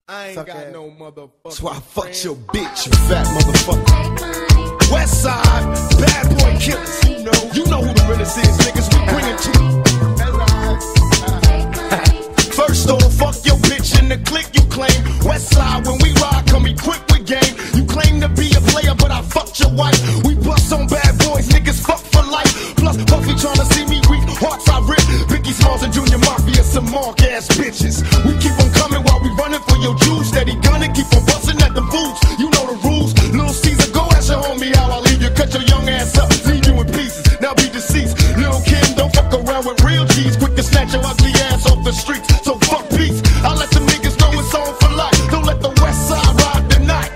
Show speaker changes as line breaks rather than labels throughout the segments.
I ain't got no motherfucker.
That's why I fucked your bitch, you fat motherfucker. West Side, bad boy killers. You know who the realest is, niggas. We bring it to you. First off, fuck your bitch in the clique you claim. West Side, when we ride, come equipped with game. You claim to be a player, but I fucked your wife. We bust on bad boys, niggas fuck for life. Plus, Puffy tryna see me weak, hearts I rip. Biggie Smalls and Junior Mafia, some mark ass bitches. We keep on coming while we running for your juice. Steady gunning, keep on busting at the boots. You know the rules. Lil Caesar, go ask your homie how I leave you. Cut your young ass up, leave you in pieces. Now be deceased. Lil Kim, don't fuck around with real G's. Quick to snatch your ugly ass off the streets. So fuck peace. I let the niggas know it's on for life. Don't let the West Side ride the night.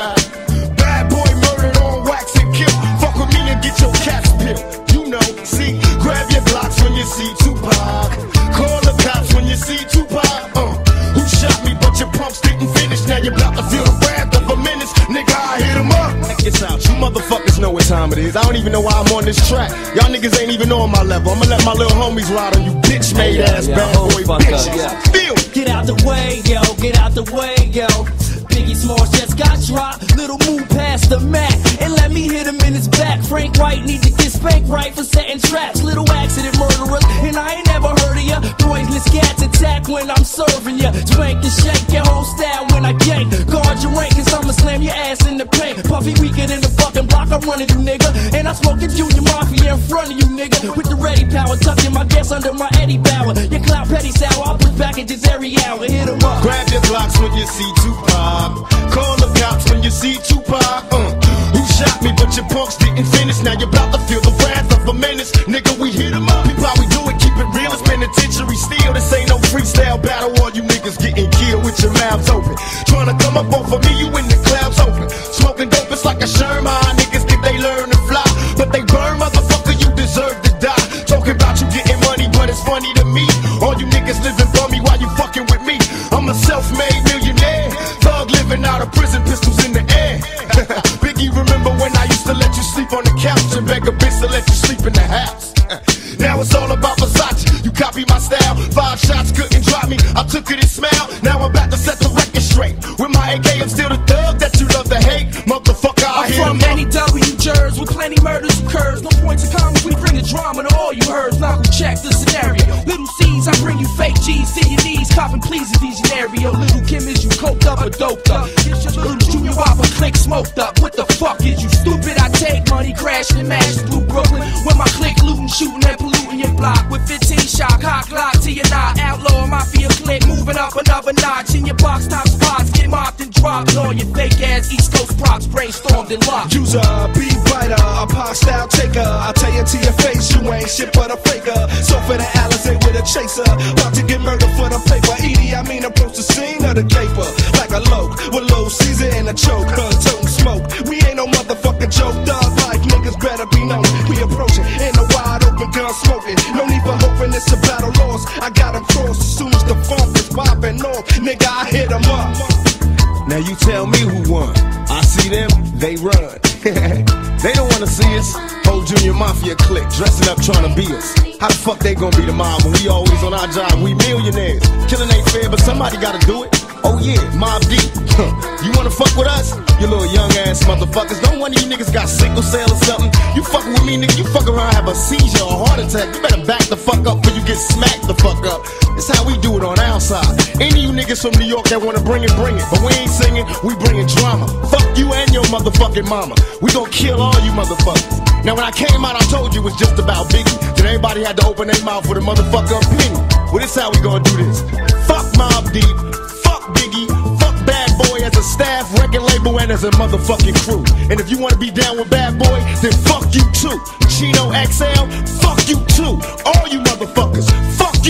Bad boy murdered on wax and kill. Fuck with me and get your cats peeled. You know, see, grab your blocks when you see Tupac. Call the cops when you see Tupac. Who shot me but your pumps didn't finish. Now you're about to feel the wrath of a menace. Nigga, I hit him up. Check this out, you motherfuckers know what time it is. I don't even know why I'm on this track. Y'all niggas ain't even on my level. I'ma let my little homies ride on you bitch made ass bad boy bitches. Feel.
Get out the way, yo, get out the way, yo. Biggie Smalls just got dropped. Little move past the Mac and let me hit him in his back. Frank White need to get spanked right for setting traps. Little accident murderers, and I ain't never heard of ya. Poisonous cats attack when I'm serving ya. Spank and shake your whole style when I gank. Guard your rank, cause I'ma slam your ass in the paint. Puffy weaker than the fucking block I'm running you, nigga. And I smoking Junior Mafia in front of you, nigga. With the ready power, tucking my gas under my Eddie Bauer. Your clout petty sour, I push packages every hour. Hit 'em up.
Grab your blocks when you see Tupac. Call the cops when you see Tupac. Who shot me but your punks didn't finish. Now you're about to feel the wrath of a menace. Nigga, we hit 'em up. People how we do it, keep it real. It's penitentiary steel. This ain't no freestyle battle. All you niggas getting killed with your mouths open. Tryna come up off of me, you in the clouds open. Smoking dope, it's like a Sherman. Niggas think they learn to fly, but they burn, motherfucker, you deserve to die. Talking about you getting money, but it's funny to me. All you niggas living bummy while you fucking with me. I'm a self-made millionaire. Thug living out of prison, pistols in the air. Biggie, remember when I used to let you sleep on the couch and beg a bitch to let you sleep in the house? Now it's all about Versace. You copy my style. 5 shots couldn't drop me. I took it and smiled. Now I'm about to set the record straight. With my AK, I'm still the thug that you love to hate. Motherfucker, I hit
I'm from NEW Jersey with plenty murders occurs. No points of comments, we bring the drama to all you heard. Now check the scenario. Little C's, I bring you fake G's to your knees. Copping please in these scenario. Little Kim, is you coked up or doped up? Little Junior Whopper click smoked up. What the fuck is you stupid? I take money, crashing and mash through Brooklyn. When my click looting, shooting and polluting your block. With 15 shot, cock lock to your knot. Outlaw mafia click, moving up another notch. In your box top spots, get mopped and dropped. All your fake ass East Coast props brainstormed and locked.
User, be writer, a pop style taker. I tell you to your face, you ain't shit but a faker. So for the Alizé with a chaser, about to get murdered for the paper. Edie, I mean approach the scene of the caper like a loke with Lil Caesar in a choke, toting smoke. We ain't no motherfucking joke, dog life niggas better be known. We approaching in a wide open gun smoking. No need for hoping it's a battle lost. I got him crossed as soon as the funk is popping off. Nigga, I hit him up.
Now you tell me who won. I see them, they run. They don't wanna see us. Whole Junior Mafia clique dressing up trying to be us. How the fuck they gonna be the mob when we always on our job? We millionaires. Killing ain't fair, but somebody gotta do it. Oh yeah, Mob Deep. You wanna fuck with us? You little young ass motherfuckers. Don't one of you niggas got sickle cell or something. You fucking with me, nigga. You fuck around, have a seizure or a heart attack. You better back the fuck up before you get smacked the fuck up. It's how we do it on our side. Any of you niggas from New York that wanna bring it, bring it. But we ain't singing, we bringing drama. Fuck you and your motherfucking mama. We gon' kill all you motherfuckers. Now when I came out, I told you it was just about Biggie. Then everybody had to open their mouth with a motherfucker opinion. Well, this how we gonna do this. Fuck Mobb Deep. Fuck Biggie. Fuck Bad Boy as a staff, record label, and as a motherfucking crew. And if you wanna be down with Bad Boy, then fuck you too. Chino XL, fuck you too. All you motherfuckers, fuck